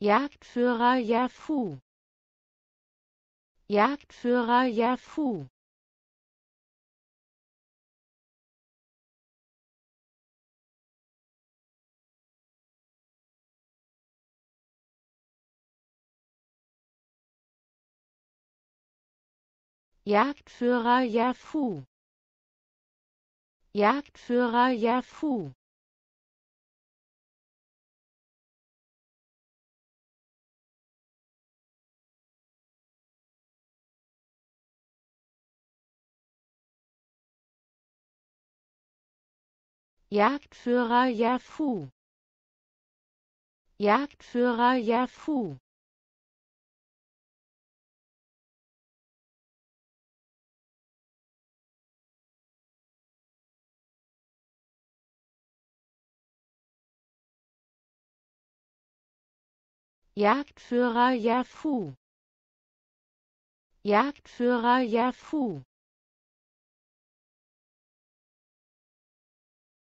Jagdführer Yafu, Jagdführer Yafu, Jagdführer Yafu, Jagdführer Yafu, Jagdführer Yafu, Jagdführer Yafu, Jagdführer Yafu, Jagdführer Yafu,